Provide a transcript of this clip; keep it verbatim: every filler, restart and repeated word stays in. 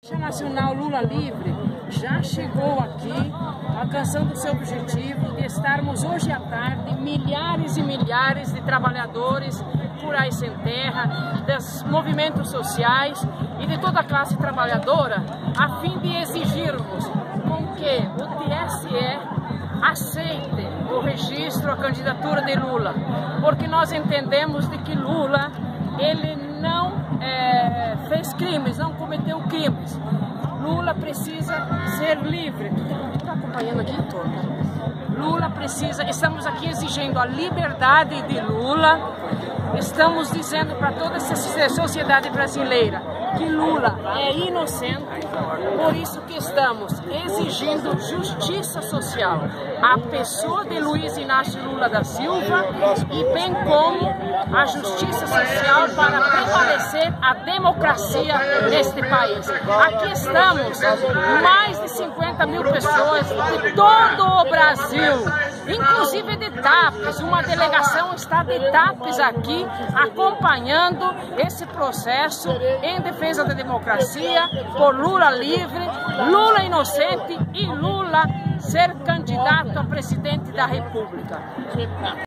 A Nacional Lula Livre já chegou aqui alcançando seu objetivo de estarmos hoje à tarde milhares e milhares de trabalhadores rurais sem terra, dos movimentos sociais e de toda a classe trabalhadora, a fim de exigirmos com que o T S E aceite o registro, a candidatura de Lula, porque nós entendemos de que Lula ele não é, fez crimes, não cometeu crimes. Lula precisa ser livre. Tu está acompanhando aqui, Torta? Lula precisa, estamos aqui exigindo a liberdade de Lula, estamos dizendo para toda essa sociedade brasileira que Lula é inocente, por isso que estamos exigindo justiça social à pessoa de Luiz Inácio Lula da Silva e bem como a justiça social para prevalecer a democracia neste país. Aqui estamos mais de cinquenta mil pessoas de todo o Brasil, inclusive de Tapes, uma delegação está de Tapes aqui acompanhando esse processo em defesa da democracia, por Lula livre, Lula inocente e Lula ser candidato a presidente da República.